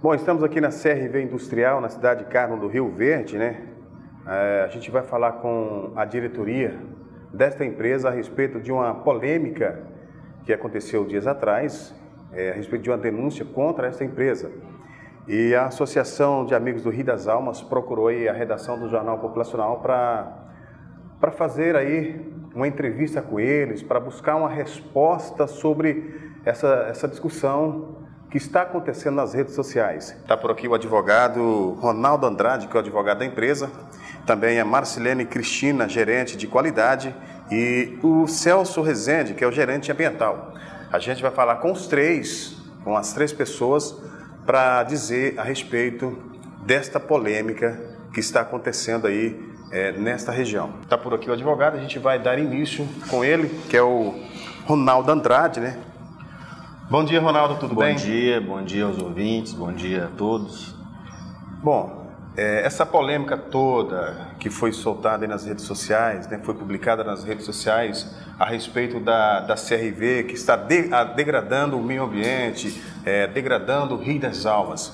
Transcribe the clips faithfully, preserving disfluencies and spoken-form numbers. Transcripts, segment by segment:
Bom, estamos aqui na C R V Industrial, na cidade de Carmo do Rio Verde, né? É, a gente vai falar com a diretoria desta empresa a respeito de uma polêmica que aconteceu dias atrás, é, a respeito de uma denúncia contra esta empresa. E a Associação de Amigos do Rio das Almas procurou aí a redação do Jornal Populacional para para fazer aí uma entrevista com eles, para buscar uma resposta sobre essa, essa discussão que está acontecendo nas redes sociais. Está por aqui o advogado Ronaldo Andrade, que é o advogado da empresa, também a Marcilene Cristina, gerente de qualidade, e o Celso Rezende, que é o gerente ambiental. A gente vai falar com os três, com as três pessoas, para dizer a respeito desta polêmica que está acontecendo aí é, nesta região. Está por aqui o advogado, a gente vai dar início com ele, que é o Ronaldo Andrade, né? Bom dia, Ronaldo, tudo bem? Bom dia, bom dia aos ouvintes, bom dia a todos. Bom, é, essa polêmica toda que foi soltada aí nas redes sociais, né, foi publicada nas redes sociais a respeito da, da C R V, que está de, a, degradando o meio ambiente, é, degradando o Rio das Almas.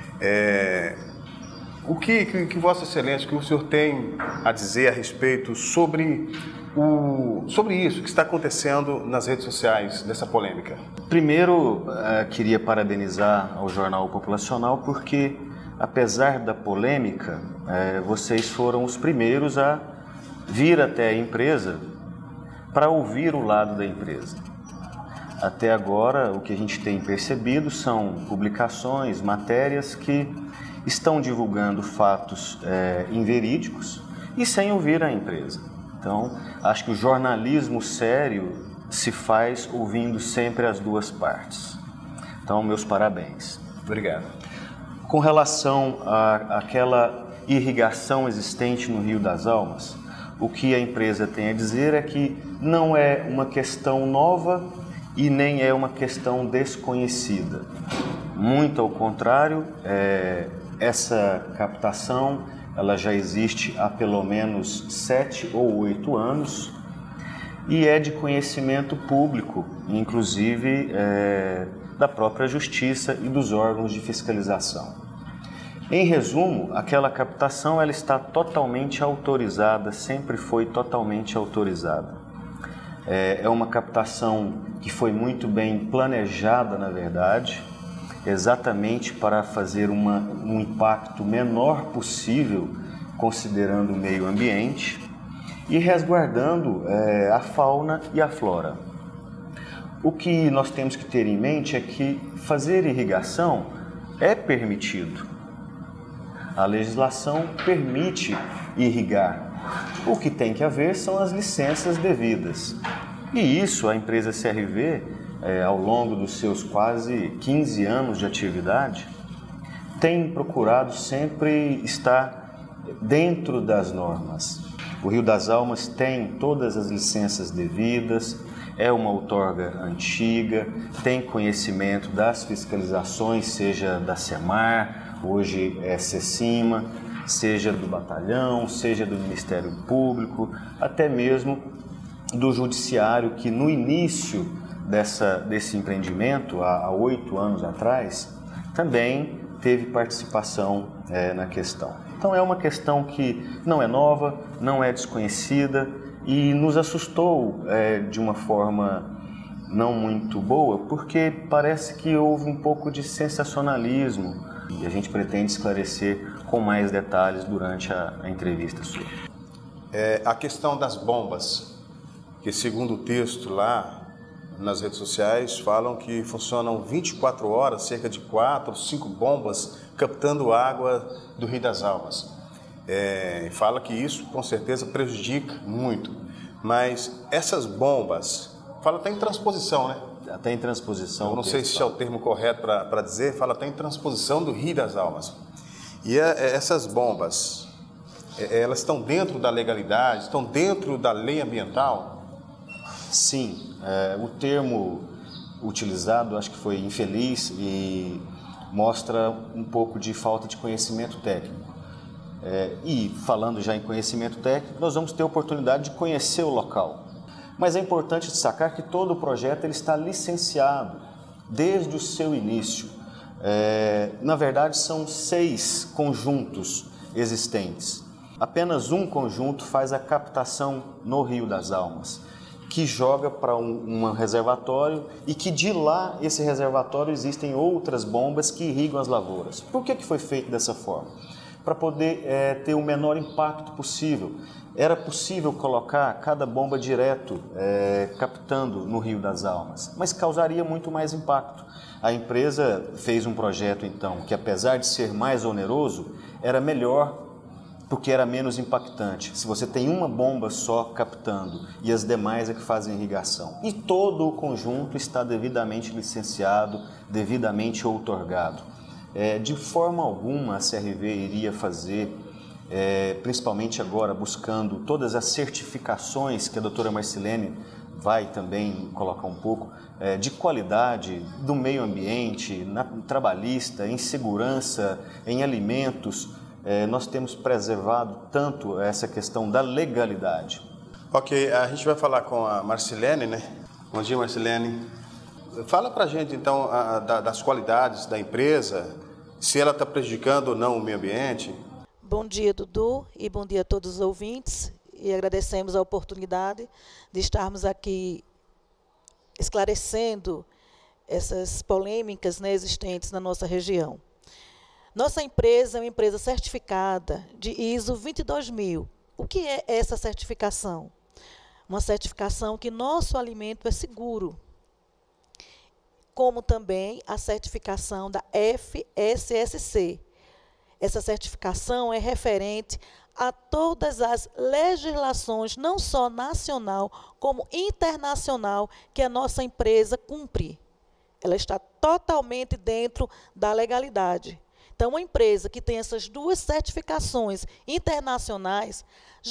É, o que, que, que Vossa Excelência, que o senhor tem a dizer a respeito sobre... O, sobre isso que está acontecendo nas redes sociais, dessa polêmica? Primeiro, uh, queria parabenizar ao Jornal Populacional porque, apesar da polêmica, uh, vocês foram os primeiros a vir até a empresa para ouvir o lado da empresa. Até agora, o que a gente tem percebido são publicações, matérias que estão divulgando fatos uh, inverídicos e sem ouvir a empresa. Então, acho que o jornalismo sério se faz ouvindo sempre as duas partes. Então, meus parabéns. Obrigado. Com relação à- àquela irrigação existente no Rio das Almas, o que a empresa tem a dizer é que não é uma questão nova e nem é uma questão desconhecida. Muito ao contrário, é, essa captação ela já existe há pelo menos sete ou oito anos e é de conhecimento público, inclusive é, da própria Justiça e dos órgãos de fiscalização. Em resumo, aquela captação ela está totalmente autorizada, sempre foi totalmente autorizada. É, é uma captação que foi muito bem planejada, na verdade, exatamente para fazer uma, um impacto menor possível, considerando o meio ambiente e resguardando é, a fauna e a flora. O que nós temos que ter em mente é que fazer irrigação é permitido. A legislação permite irrigar. O que tem que haver são as licenças devidas. E isso a empresa C R V, É, ao longo dos seus quase quinze anos de atividade, tem procurado sempre estar dentro das normas. O Rio das Almas tem todas as licenças devidas, é uma outorga antiga, tem conhecimento das fiscalizações, seja da SEMAR, hoje é SECIMA, seja do batalhão, seja do Ministério Público, até mesmo do Judiciário, que no início Dessa, desse empreendimento, há oito anos atrás, também teve participação é, na questão. Então é uma questão que não é nova, não é desconhecida e nos assustou é, de uma forma não muito boa, porque parece que houve um pouco de sensacionalismo e a gente pretende esclarecer com mais detalhes durante a, a entrevista sua. É, a questão das bombas, que segundo o texto lá, nas redes sociais, falam que funcionam vinte e quatro horas, cerca de quatro, cinco bombas, captando água do Rio das Almas. É, fala que isso, com certeza, prejudica muito. Mas essas bombas, fala até em transposição, né? Até em transposição. Eu não sei se é o termo correto para dizer, fala até em transposição do Rio das Almas. E é, essas bombas, é, elas estão dentro da legalidade, estão dentro da lei ambiental? Sim, é, o termo utilizado acho que foi infeliz e mostra um pouco de falta de conhecimento técnico. É, e falando já em conhecimento técnico, nós vamos ter a oportunidade de conhecer o local. Mas é importante destacar que todo o projeto ele está licenciado desde o seu início. É, na verdade, são seis conjuntos existentes. Apenas um conjunto faz a captação no Rio das Almas, que joga para um, um reservatório e que de lá, esse reservatório, existem outras bombas que irrigam as lavouras. Por que que foi feito dessa forma? Para poder é, ter o menor impacto possível. Era possível colocar cada bomba direto é, captando no Rio das Almas, mas causaria muito mais impacto. A empresa fez um projeto, então, que apesar de ser mais oneroso, era melhor porque era menos impactante. Se você tem uma bomba só captando e as demais é que fazem irrigação. E todo o conjunto está devidamente licenciado, devidamente outorgado. É, de forma alguma a C R V iria fazer, é, principalmente agora buscando todas as certificações que a doutora Marcilene vai também colocar um pouco, é, de qualidade do meio ambiente, na, trabalhista, em segurança, em alimentos. É, nós temos preservado tanto essa questão da legalidade. Ok, a gente vai falar com a Marcilene, né? Bom dia, Marcilene. Fala pra gente, então, a, a, das qualidades da empresa, se ela está prejudicando ou não o meio ambiente. Bom dia, Dudu, e bom dia a todos os ouvintes. E agradecemos a oportunidade de estarmos aqui esclarecendo essas polêmicas, né, existentes na nossa região. Nossa empresa é uma empresa certificada de I S O vinte e dois mil. O que é essa certificação? Uma certificação que nosso alimento é seguro, como também a certificação da F S S C. Essa certificação é referente a todas as legislações, não só nacional, como internacional, que a nossa empresa cumpre. Ela está totalmente dentro da legalidade. Então, uma empresa que tem essas duas certificações internacionais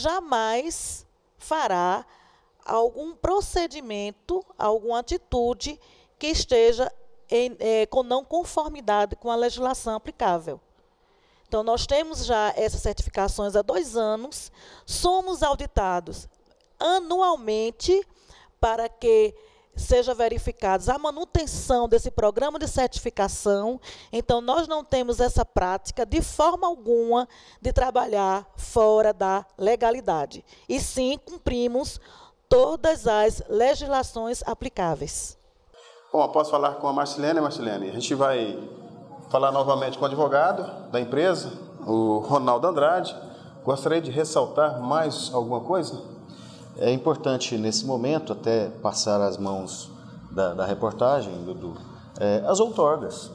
jamais fará algum procedimento, alguma atitude que esteja em, é, com não conformidade com a legislação aplicável. Então, nós temos já essas certificações há dois anos, somos auditados anualmente para que seja verificados a manutenção desse programa de certificação. Então, nós não temos essa prática de forma alguma de trabalhar fora da legalidade. E sim, cumprimos todas as legislações aplicáveis. Bom, posso falar com a Marcilene, Marcilene? A gente vai falar novamente com o advogado da empresa, o Ronaldo Andrade. Gostaria de ressaltar mais alguma coisa? É importante, nesse momento, até passar as mãos da, da reportagem, Dudu, é, as outorgas,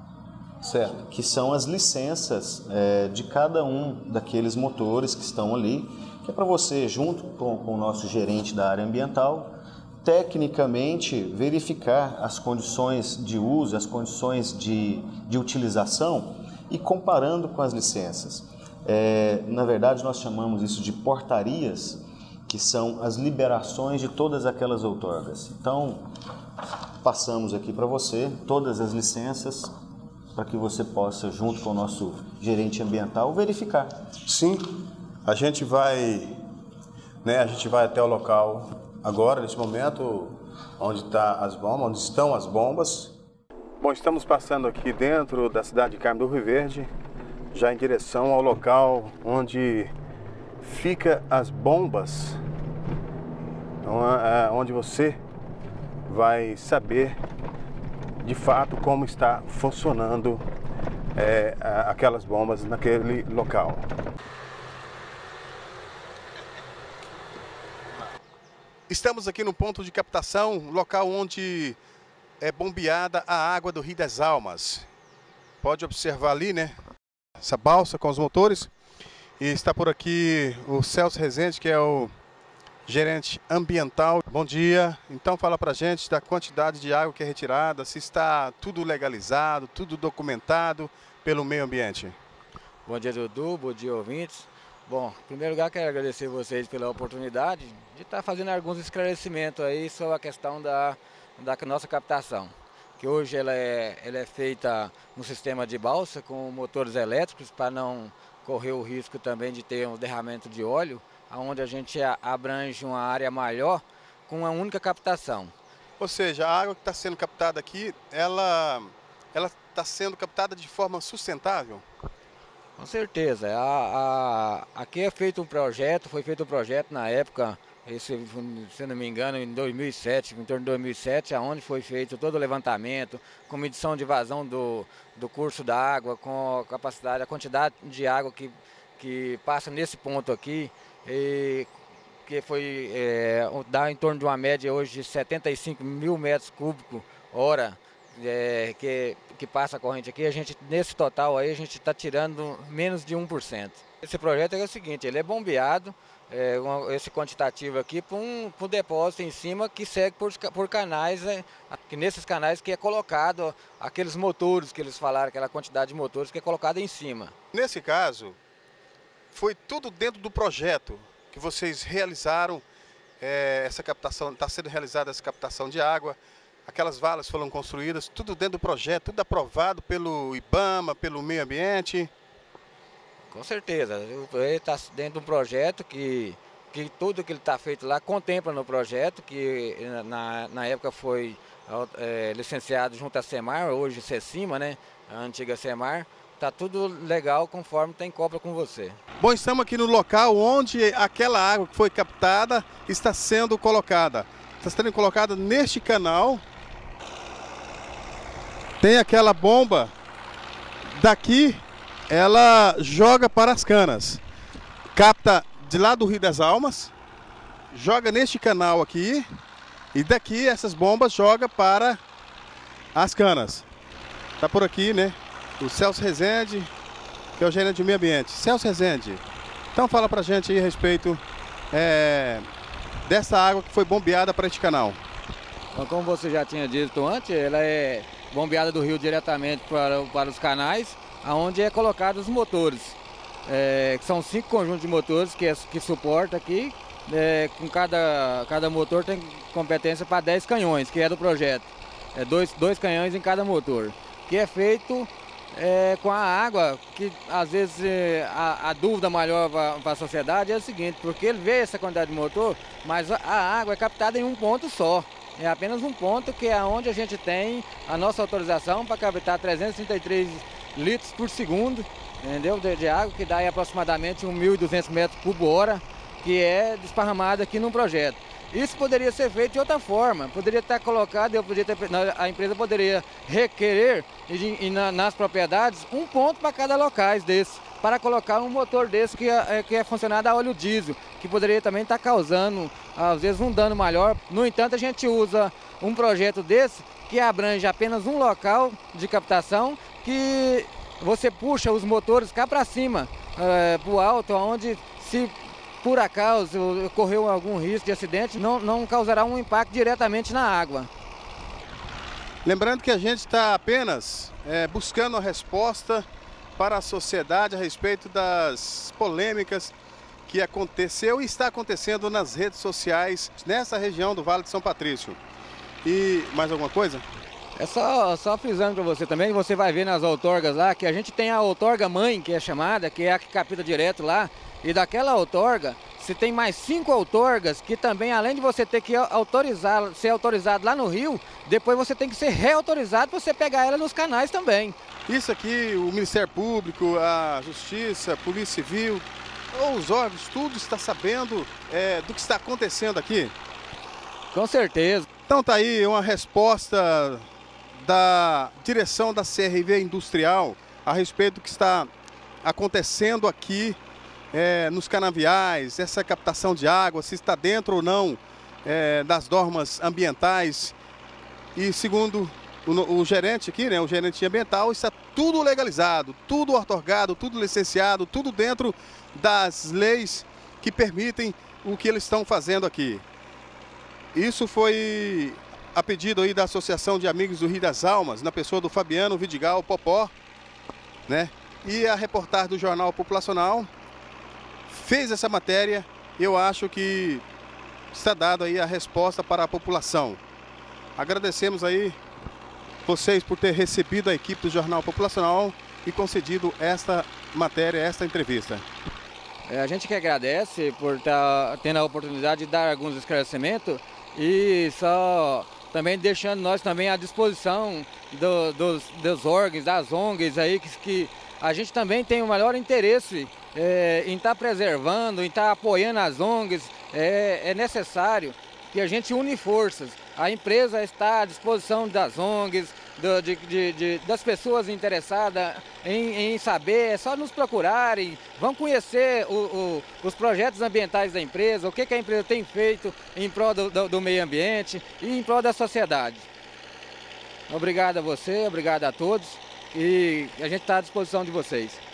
certo? Que são as licenças é, de cada um daqueles motores que estão ali, que é para você, junto com, com o nosso gerente da área ambiental, tecnicamente verificar as condições de uso, as condições de, de utilização e comparando com as licenças. É, na verdade, nós chamamos isso de portarias, que são as liberações de todas aquelas outorgas. Então, passamos aqui para você todas as licenças para que você possa, junto com o nosso gerente ambiental, verificar. Sim, a gente vai, né, a gente vai até o local agora, nesse momento, onde tá as bombas, onde estão as bombas. Bom, estamos passando aqui dentro da cidade de Carmo do Rio Verde, já em direção ao local onde fica as bombas, onde você vai saber de fato como está funcionando é, aquelas bombas naquele local. Estamos aqui no ponto de captação, local onde é bombeada a água do Rio das Almas. Pode observar ali, né, essa balsa com os motores. E está por aqui o Celso Rezende, que é o gerente ambiental. Bom dia. Então fala pra gente da quantidade de água que é retirada, se está tudo legalizado, tudo documentado pelo meio ambiente. Bom dia, Dudu. Bom dia, ouvintes. Bom, em primeiro lugar, quero agradecer vocês pela oportunidade de estar fazendo alguns esclarecimentos aí sobre a questão da, da nossa captação. Que hoje ela é, ela é feita no sistema de balsa com motores elétricos para não correr o risco também de ter um derramamento de óleo, onde a gente abrange uma área maior com uma única captação. Ou seja, a água que está sendo captada aqui, ela, ela está sendo captada de forma sustentável? Com certeza. A, a, aqui é feito um projeto, foi feito um projeto na época, esse, se não me engano, em dois mil e sete, em torno de dois mil e sete, onde foi feito todo o levantamento, com medição de vazão do, do curso da água, com a capacidade, a quantidade de água que, que passa nesse ponto aqui, e que foi, é, dá em torno de uma média hoje de setenta e cinco mil metros cúbicos hora, é, que, que passa a corrente aqui. A gente, nesse total aí, a gente está tirando menos de um por cento. Esse projeto é o seguinte, ele é bombeado, é, um, esse quantitativo aqui, para um, um depósito em cima que segue por, por canais, é, que nesses canais que é colocado aqueles motores que eles falaram, aquela quantidade de motores que é colocada em cima. Nesse caso, foi tudo dentro do projeto que vocês realizaram, é, essa captação, está sendo realizada essa captação de água, aquelas valas foram construídas, tudo dentro do projeto, tudo aprovado pelo IBAMA, pelo meio ambiente? Com certeza, ele está dentro de um projeto que, que tudo que ele está feito lá contempla no projeto, que na, na época foi é, licenciado junto à SEMAR, hoje CECIMA, né, a antiga SEMAR. Está tudo legal conforme tem cobra com você. Bom, estamos aqui no local onde aquela água que foi captada está sendo colocada. Está sendo colocada neste canal. Tem aquela bomba. Daqui ela joga para as canas. Capta de lá do Rio das Almas. Joga neste canal aqui. E daqui essas bombas joga para as canas. Está por aqui, né? O Celso Rezende, que é o gerente de meio ambiente. Celso Rezende, então fala pra gente aí a respeito é, dessa água que foi bombeada para este canal. Então, como você já tinha dito antes, ela é bombeada do rio diretamente para, para os canais, onde é colocado os motores. É, que são cinco conjuntos de motores que, é, que suporta aqui, é, com cada, cada motor tem competência para dez canhões, que é do projeto. É dois, dois canhões em cada motor, que é feito É, com a água, que às vezes é, a, a dúvida maior para a sociedade é o seguinte, porque ele vê essa quantidade de motor, mas a, a água é captada em um ponto só. É apenas um ponto que é onde a gente tem a nossa autorização para captar trezentos e trinta e três litros por segundo, entendeu? De, de água, que dá aí aproximadamente mil e duzentos metros cúbicos hora, que é desparramada aqui no projeto. Isso poderia ser feito de outra forma, poderia estar colocado, eu poderia ter, a empresa poderia requerer e, e na, nas propriedades um ponto para cada locais desse, para colocar um motor desse que é, que é funcionado a óleo diesel, que poderia também estar causando, às vezes, um dano maior. No entanto, a gente usa um projeto desse que abrange apenas um local de captação, que você puxa os motores cá para cima, é, para o alto, onde se por acaso ocorreu algum risco de acidente, não, não causará um impacto diretamente na água. Lembrando que a gente está apenas é, buscando a resposta para a sociedade a respeito das polêmicas que aconteceu e está acontecendo nas redes sociais nessa região do Vale de São Patrício. E mais alguma coisa? É só, só frisando para você também, você vai ver nas outorgas lá, que a gente tem a outorga mãe, que é chamada, que é a que capta direto lá. E daquela outorga, você tem mais cinco outorgas que também, além de você ter que autorizar, ser autorizado lá no rio, depois você tem que ser reautorizado para você pegar ela nos canais também. Isso aqui, o Ministério Público, a Justiça, a Polícia Civil, ou os órgãos, tudo está sabendo é, do que está acontecendo aqui? Com certeza. Então tá aí uma resposta da direção da C R V Industrial a respeito do que está acontecendo aqui É, nos canaviais, essa captação de água, se está dentro ou não é, das normas ambientais. E segundo o, o gerente aqui, né, o gerente ambiental, está tudo legalizado, tudo outorgado, tudo licenciado, tudo dentro das leis que permitem o que eles estão fazendo aqui. Isso foi a pedido aí da Associação de Amigos do Rio das Almas, na pessoa do Fabiano Vidigal Popó, né? E a reportagem do Jornal Populacional fez essa matéria. Eu acho que está dado aí a resposta para a população. Agradecemos aí vocês por ter recebido a equipe do Jornal Populacional e concedido esta matéria, esta entrevista. É, a gente que agradece por estar tendo a oportunidade de dar alguns esclarecimentos e só também deixando nós também à disposição do, dos, dos órgãos, das O N Gs aí, que, que a gente também tem o maior interesse é, em estar tá preservando, em estar tá apoiando as O N Gs. É, é necessário que a gente une forças. A empresa está à disposição das O N Gs, do, de, de, de, das pessoas interessadas em, em saber, é só nos procurarem, vão conhecer o, o, os projetos ambientais da empresa, o que, que a empresa tem feito em prol do, do, do meio ambiente e em prol da sociedade. Obrigado a você, obrigado a todos e a gente está à disposição de vocês.